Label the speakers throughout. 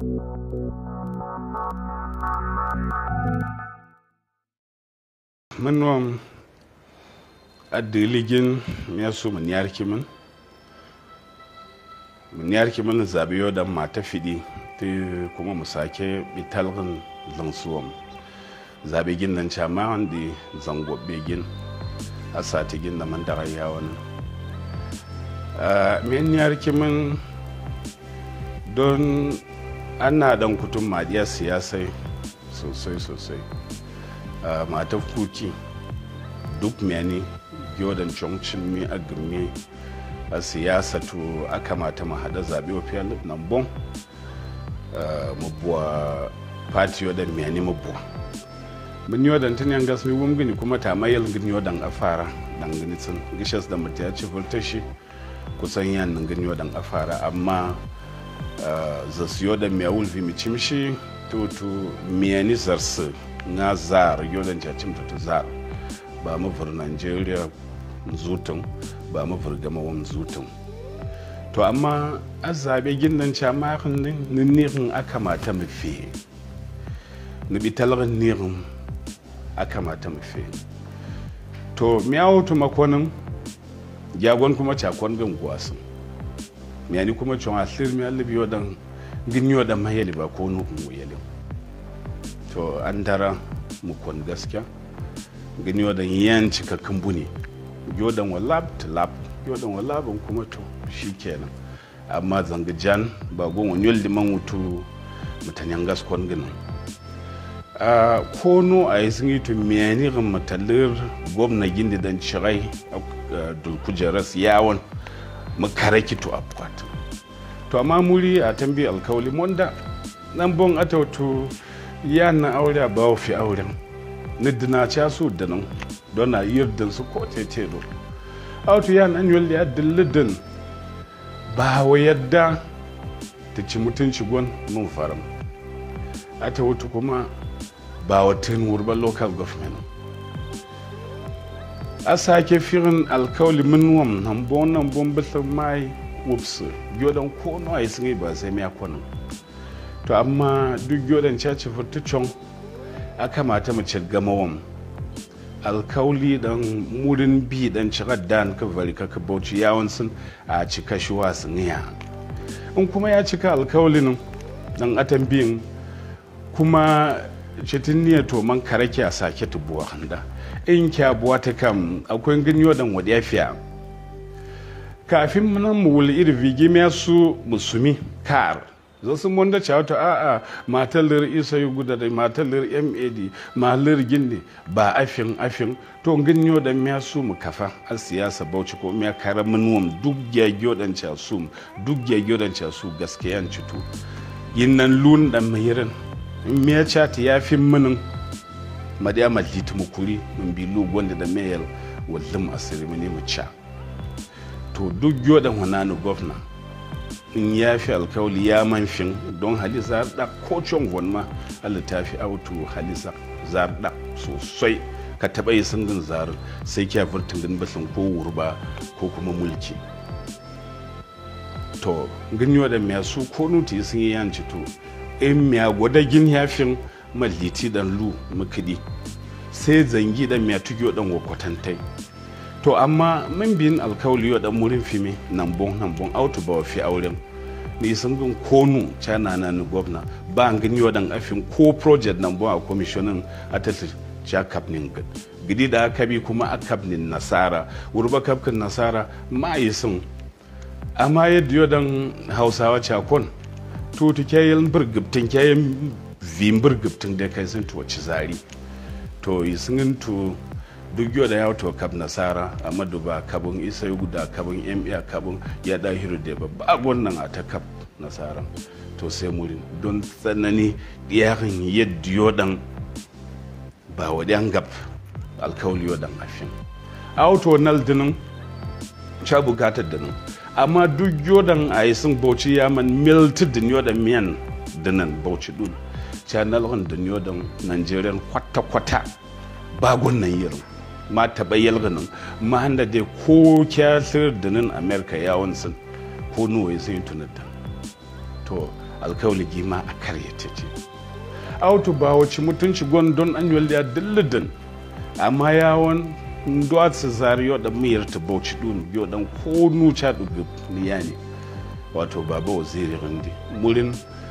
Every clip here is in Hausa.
Speaker 1: Manom adiligin ya so mun yarki mun zabiyo da mata fidi ta kuma mu sake bitalgin zansuwam zabigin nan chama wanda zango begin asatigin da man da yawon men yarki mun don ana dan kutun madiya siyasai sosai mata kuki duk meni yodan chongchin mi agmi a siyasa to aka mata mu hada zabe ofiyal nan bon mu buwa party yodan meni mu buwa mun yodan tun yan gas mi wumgini kuma ta mayal gini yodan afara dan gini tun gishas da mutiya ci voltashi kusan yan nan gini yodan afara amma zasu yodan mi wulvi mi chimshi to meni zarsu na zar yodan jacim ta zar ba mu fur Nigeria zutun ba mu fur gama wam zutun to amma azabe gindan chama khindin nirin aka mata mu fe ni bitalgan nirin aka mata mu fe to miyawo to makonin jagon kuma chakon bin gwasin miyani kuma chon asir mi albi yodan ginyo da mayeli ba ko nu yeli to an dara mukon gaskiya gani wadan yan cikakken bune yodan walab lab yodan walabin kuma to shikenan amma zangajan ba gon wani liman wutu mutanyan gaskon ginin kono a yi sun yi to miyani ga matalir gwamna gindi dan cirai dulkujeras yawon makaraki to akwatu to amma muri a tambi alkawali monda nan bon atautu yana aure ba fi auren nidina cha su da nan don na yirdin su ko tete do auto yana an yolli adillidin ba wa yadda ta ci mutunci gon mun faram ata wutu kuma ba wa tin wurban local government a sake firin alkawli min wam nan bon bisa mai wupsu yodan ko no ai sun ba sai me akonu to amma duk yodan caci furtucon aka mata mace gamawam alkauli dan murin bi dan cigar dan ka bari ka bauchi yawon sun a cika shi wasu niya in kuma ya cika alkaulin dan atan biyin kuma citin niyya to man karake a sake tubuwa handa in kya buwa ta kam akwai ganyo dan wadiya fiya kafin nan mu wuli iri vigimiya su musumi kar zasu monda chawta a matallir isa yuguda da matallir MAD matallir gindi ba afin to ganyo da miya su mu kafa a siyasa bauchi ko miya karamin wam duk gyaggyo dan su duk gyaggyo dan su gaskiyan citu yinnan lun dan mayirin miya chata yafi minin madiya mallitu mukuri mun bi lu gonda da mayal wallum asiri mini mu cha to duk gyodan wananu governor in ya fi alkawali ya manfin don halisa da kocin gwanma littafi auto halisa zarda sosai ka taɓa yi singin zarin sai kya furtun din basin ko wurba ko kuma mulki to ganyo da miya su ko nuti sun yi yanci to in miya gwadagin yafin malliti dan lu mukidi sai zangi da miya tugiyo dan wakwatantai to amma min bin alkawli yo dan murin fimi nan bon auto ba fi auren ni sun gun konu chana na ni gwamna ba ngin yo dan afin ko project nan bon a commissionin atati cha kapnin gidi da kabi kuma akabnin nasara wurba kapkin nasara ma yi sun amma yadda yo dan hausawa chakon to kayan burgubtin kayan vim burgubtin da kai sun to ci zari to yi sun to duk yau da ya wato kab nasara a maduba kabin isa yi guda kabin MA kabin ya dahiru da babba wannan a ta kab nasara to sai murin don tsanani yakin yadda yodan ba wadan gab alkawli yodan afin auto nal dinin cha bukatar dinin amma duk yodan a yi sun bauchi yaman milti din yodan miyan dinan bauchi dun channel on din yodan Nigerian kwata ba gwannan yirin ma tabayyal ganin ma handa dai ko kyasir da nan America yawon sun ko nuwa sun tunata to alkawli gima a karye take auto ba wace mutunci don an yolda dillidan amma yawon duwat su zariyo da miyar ta bauchi dun biyo dan ko nuca dugu niyani wato baba waziri rindi murin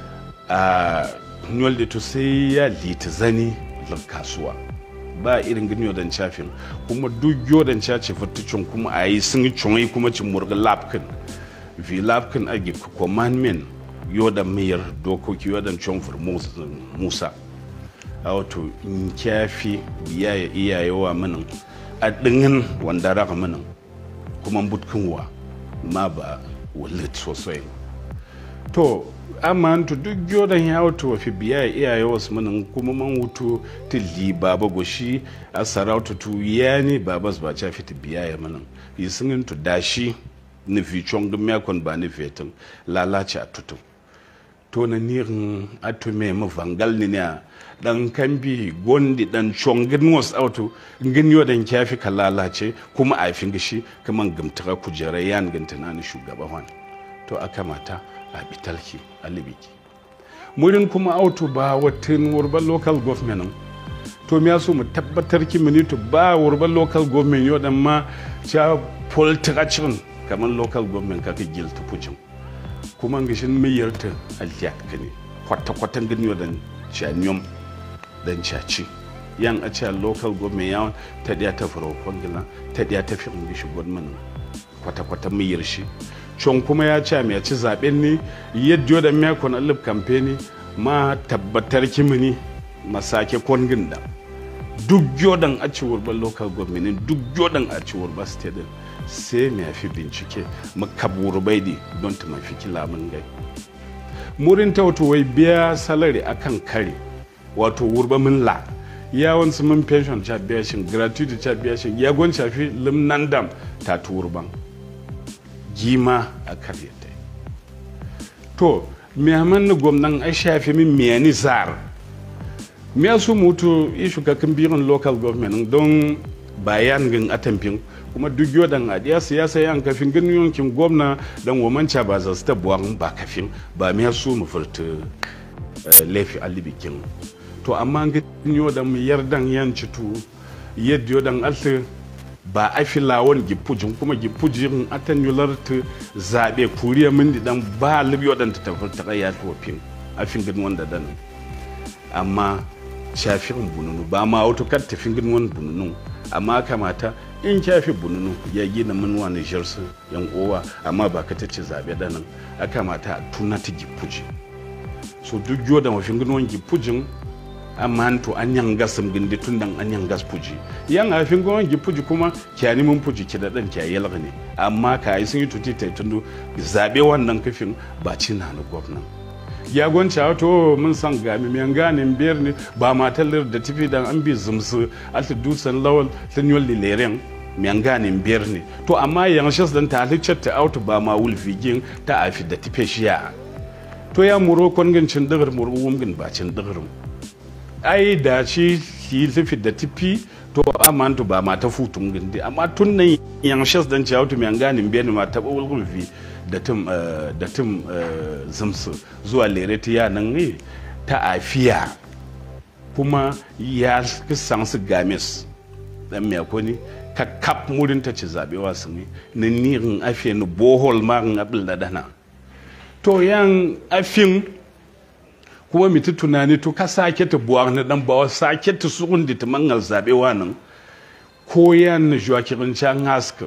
Speaker 1: a yolda to sai ya lita zani kasuwa ba irin gani yodan chafin kuma duk yodan chace fatucin kuma ayi sun yi chonyi kuma cin murga lapkin vi lapkin agi commandment yodan miyar dokoki yodan chonfur musa a wato in kyafi iyayewa manin a dingin wanda raka manin kuma butkinwa ma ba wallet sosai to amma to duk yodan ya wato fi iyayewa su manin kuma man wuto tilli baba goshi a sarauta tu yani babas ba cha fi biya manin yi sun to dashi ni fi chong yakon ba ni fetin lalace a tutun to na nirin atume mu vangal ni ne dan kambi gondi dan chongin was auto ngin yo dan kyafi kalalace kuma a fingishi kaman gumtara kujera yan gantana ni shugaba wan to aka mata a bitalki alibiki murin kuma auto ba watin urban local government to me yaso mu tabbatar ki minito ba urban local government yo dan ma cha political kaman local government kake gilta pujin kuma ngishin miyarta alyak kane kwata-kwatan gani dan chanyom dan chachi yan a ce local government yawon ta diya ta faro kwangila ta diya ta fi ngishi gwamnan kwata-kwata miyar shi chon kuma ya ce mai ci zaben ne yadda da miya kon alif campaign ma tabbatar kimini masake kwangin da duk yodan a ci wurban local government duk yodan a ci wurban state sai mai fi bincike makabur baidi don ta mafi kilamin gai murin ta wato wai biya salary akan kare wato wurba min la yawon su min pension cha biya shin gratuity cha biya shin ya gon shafi limnan dam ta turban gima a kare ta to me aman gwamnan ai shafi min miyani zar me su mutu ishu kakin biyan local government don bayan gin atamfin kuma duk yodan adiya siyasa yan kafin ganin yankin gwamna dan womanca ba za su tabuwan ba kafin ba me su mu furta lefi alibikin to amma ganin yodan mu yardan yanci tu yadda yodan alta ba a fi lawon gipujin kuma gipujin atan yularta zabe kuriya min dan ba libi yodan ta tafurta ya tofin afin ganin wanda dan amma shafin bununu ba ma autokar tafin ganin wanda bununu amma kamata in kyafi bununu ya gina manuwa na jarsu yan uwa amma ba ka tace zabe danan a kamata a tuna ta gipuji so duk yo da mafin gnon gipujin amma to an yan gasum gindi tun dan an yan gas puji yan afin gnon gipuji kuma kyani mun puji ki da dan kyayi ne amma kai sun yi tuti tai tundu zabe wannan kafin ba cina na gwamnati ya gonca to mun san gami mai ganin biyar ne ba matallar da tafi dan an bi zumsu alta dusan lawal sun yolli leren mai ganin biyar ne to amma yanshas dan ta halicce ta auto ba ma wulfigin ta afi da tafe shiya to ya muro kongancin dagar muro wumgin bacin dagar ai da shi ki tafi da tafi to amma to ba ma ta futun gindi amma tun nan yanshas dan ci auto mai ganin biyar ne ma ta wulfi da tim zumsu zuwa lereti ya nan ne ta afiya kuma ya kisan su gamis dan me ko ni ka kap murin ta ci zabewa su ne ni rin afiya ni bohol ma rin abil da dana to yan afin kuma mi tunani to ka sake ta buwar na dan bawa sake ta surun da mangal zabewa nan ko yan juwa kirin can haska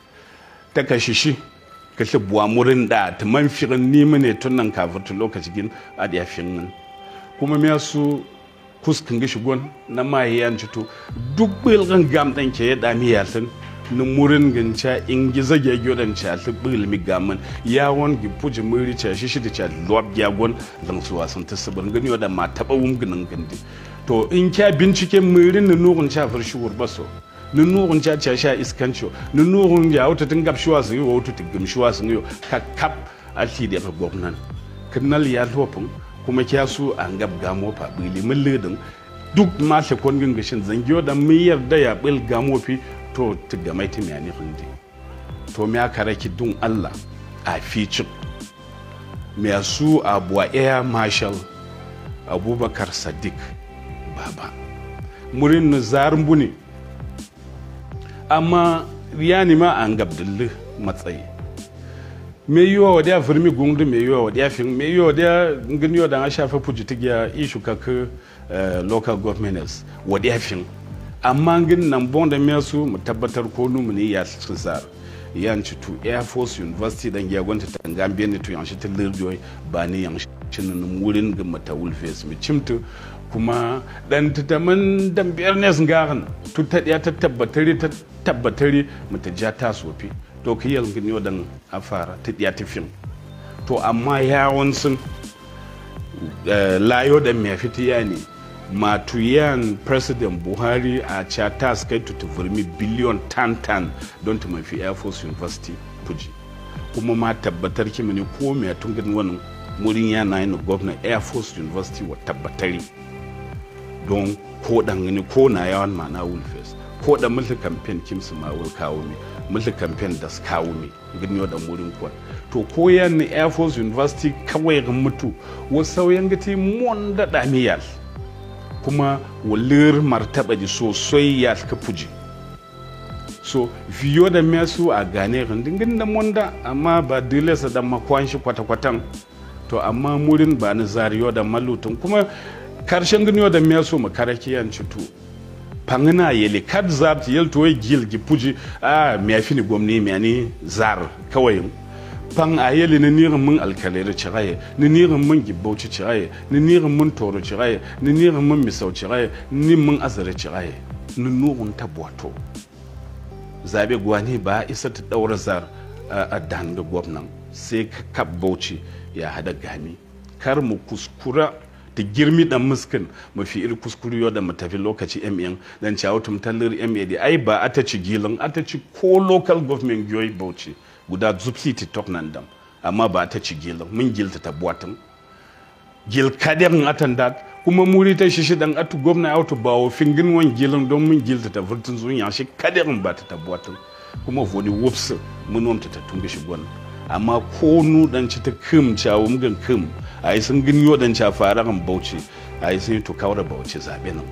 Speaker 1: ta kashishi kashe buwa murin da ta manfirin nima ne tun nan kafin lokaci gin a da yafin nan kuma me su kuskin gishi gon na mahiyan cito duk bilgan gam dan ke ya dami yasin na murin ganca in giza ge gyodan cha ta bilmi gaman yawon gi puji muri cha shi da cha lob ya gon dan su wasan ta saban gani da ma taba wumginin gandi to in kya bincike murin na nurun cha farshi wurbaso nunurun cha cha sha iskancho nunurun ya wuta tun gab shuwa sun yi wuta tigim shuwa sun yi ka kap alti da gwamnan kanal ya lopin kuma kya su an gab gamo fa bili mulledin duk ma se kon gingishin zangiyo da mi yarda ya bil gamo fi to tiga mai timi ani hundi to me aka raki dun Allah a fici me su abuwa Air Marshal Abubakar Sadiq Baba murin na zarin buni amma yani ma an gabdilli matsayi me yiwa wadiya firmi gundu me yiwa wadiya fin me yiwa wadiya nginiyo da an shafa pujitigiya ishu kaka local governments wadiya fin amma ngin nan bonda me su mu tabbatar ko nu ne ya tsar yan citu Air Force University dan ya gwanta tangambe ne to yan shi tilirjoy ba ne yan cinin wurin ga matawul face mi cimtu kuma dan tataman dan biyar ne ngaran tutta ya tabbatari mutaja ta sofi to kiyal ngin dan afara tidiya tifin to amma yawon sun layo da me fitiya ne matuyan President Buhari a chatas kai tutufurmi biliyon tan don ta mafi Air Force University puji kuma ma tabbatar kimi ne ko me tungin wannan murin yana yin gwamnan Air Force University wa tabbatari don ko dan ne ko na yawan mana Wolfes ko da mulki campaign kimsu ma will kawo mi mulki campaign da kawo mi gini da murin kwa to ko yan Air Force University kawai ga mutu wasu yangati mon da damiyal kuma walir martaba ji sosai ya suka fuji so viyo da mesu a gane rindingin da monda amma ba dole sa da makwan shi kwata-kwatan to amma murin ba ni zariyo da malutun kuma karshen giniyo da mesu makaraki yan citu pangina yele kad zart yel to gil gi puji me afini gomni me ani zar kawai pan a yele ni nirin mun alkalere ciraye ni nirin mun gibbauci ciraye ni nirin mun toro ciraye ni nirin mun misau ciraye ni mun azare ciraye ni nurun tabwato zabe gwani ba isa ta daura zar a danga gwamnan sai ka bauchi ya hada gami kar mu kuskura da girmi dan muskin mafi iri kuskuriyo da matafi lokaci MN dan chawo tumtallir MAD ai ba ata ci gilin ata ci ko local government goyi bauchi guda zupsi tiktok nan dam amma ba ta ci gilin mun gilta ta buwatan gil kaderin atan dat kuma muri ta shishi dan atu gwamna auto bawo fingin wan gilin don mun gilta ta furtun zun ya shi kaderin ba ta buwatan kuma vodi whoops mun wamta ta tunga shi gwan amma ko nu dan ci ta kim chawo mun kim ai sun ginyo dan cha fararan bauchi ai sun to kawra bauchi zabe nan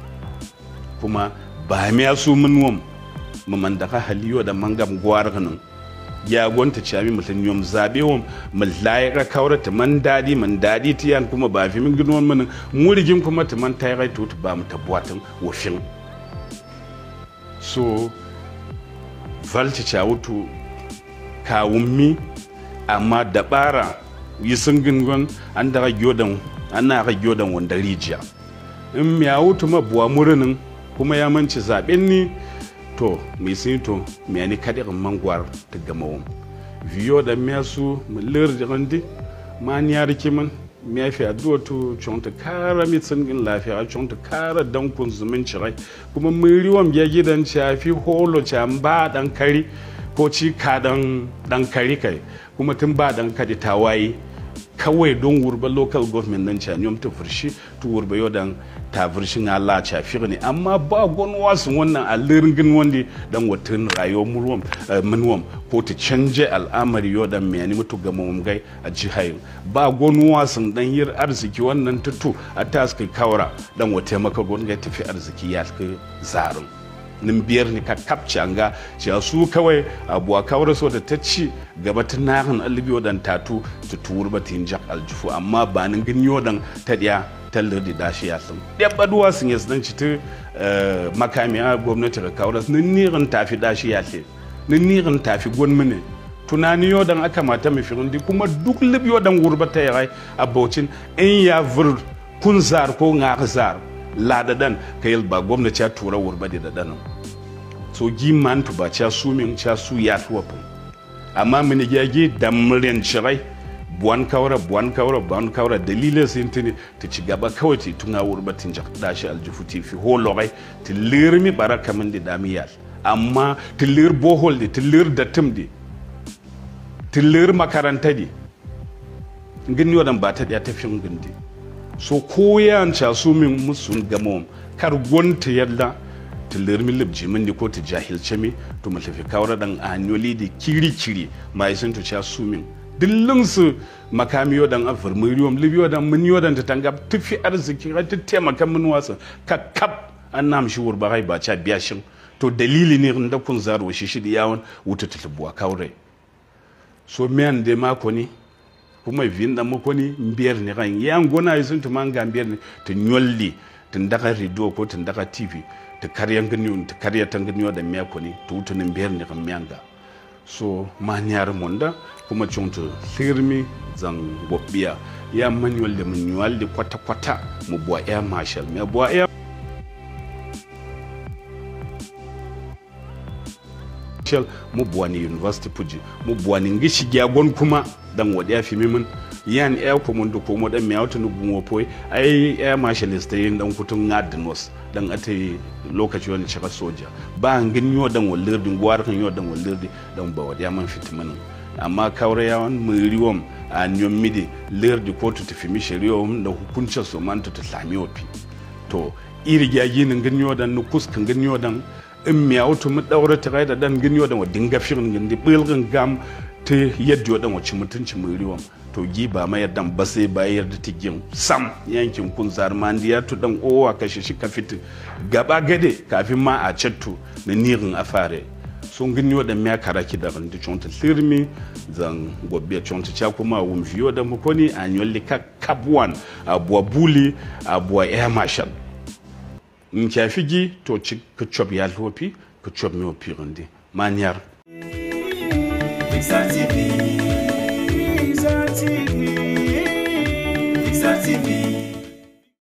Speaker 1: kuma ba me su mun wam mu mandaka haliyo da mangam gwar nan ya gonta chami mutun yom zabe wam mallai kawra ta man dadi tiyan kuma ba fi min ginon mun murigin kuma ta man tayi to ba mu tabwatan wofin so valti chawutu kawummi amma dabara yi sun gingon an da gyodan ana ga gyodan wanda rijiya in ya wutu mabuwa murinin kuma ya manci zaben ni to mai sun to me ne kadirin mangwar ta gamawon viyo da mesu mulir jirandi man ya rike man me fi addu'a to chonta kara mitsin gin lafiya chonta kara dankun zumunci rai kuma mun riwam ya gidan shafi holo chamba dan kari ko ci ka dan kari kai kuma tun ba dan kadi tawaye kawai don wurba local government nan cha nyom ta furshi to wurba yodan ta furshin Allah cha ne amma ba gon wasun wannan alirin wanda dan watan rayuwar murwam munwam ko ta canje al'amari yodan me ni mutu ga gai a jihayin ba gon wasun dan yir arziki wannan tutu a taska kawra dan wata maka gon ga tafi arziki ya ka zarin nin biyar ni ka kapcanga cewa su kawai abuwa kawar so da ta ci gaba ta nahin alibiyo dan tatu ta tuwur ba tin jak aljufu amma ba nin ginyo dan ta diya tallar da dashi ya sun da baduwa sun yi dan ci ta makamiya gwamnati ga kawar nin nirin tafi dashi ya ce nin nirin tafi gwamnati tunani yo dan aka mata mai firindi kuma duk libiyo dan gurbata ya rai abocin in ya vur kun zar ko ngazar ladadan kayil ba gwamnati ya tura wurba da danan so gi man to ba cha su min cha su ya tuwafin amma mini gage da muryan cirai buwan kawra dalilin sun tuni ta ci gaba kawai ta tunga wurbatin jak dashi aljufuti fi holorai ta lirmi baraka min da damiyal amma ta lir bohol da ta lir da timdi ta lir makaranta di ngin yodan ba ta da tafin gindi so koyan cha su min musun gamo kar gonta yalla tilir mi libji min ko ta jahilce mi to mu tafi kawra dan anyoli da kiri mai sun to cha su min dillunsu makamiyo dan afirmirium libiyo dan munyo dan tatangab tufi arziki ga taimaka mun wasa kakkab annam shi wurba gai ba cha biyashin to dalili ne da kun zaro shi da yawon wuta tulbuwa kaure so men de mako ni kuma vinda mako ni mbiyar ne ran yan gona yisun to manga mbiyar ne to nyolli tun daga radio ko tun daga tv to karyan ganyo to karya tanganyo da mako ni to wuta mbiyar ne kan myanga so manyar monda kuma chonto sirmi zan gobbiya ya manual da manual da kwata kwata mu buwa air marshal me buwa air mu buwa ni university puji mu buwa ni ngishi gyagon kuma dan wadiya fi mimin yan air commando ko mo dan me auto no bumo poi ai air marshal stay dan kutun ngadnos dan ate lokaci wani chaka soja ba ngin yo dan walirdi gwar kan yo dan walirdi dan ba wadiya man fitman amma kaure yawan muriwom a nyom midi lerdi ko to tafi mi shari'o da hukuncin su man to sami opi to iri gyagi nin ngin yo dan nukus kan ngin yo dan in mi auto mu daura ta da dan ngin yo dan wadinga firin ngin di bilgin gam te yadda yo dan wace mutunci muriwom to gi ba mai dan ba sai ba yarda tigin sam yankin kun zarmandiya to dan owa kashe shi ka fitu gaba gade kafin ma a chatto na nirin afare sun gani waɗanda karaki da randi chonta sirmi zan gobe chonta cha kuma wumfiyo da mukoni a nyolli kabwan abuwa buli abuwa air marshal in figi to ci ka chob ya lopi ka chob mi opi randi manyar
Speaker 2: VIKZAARTV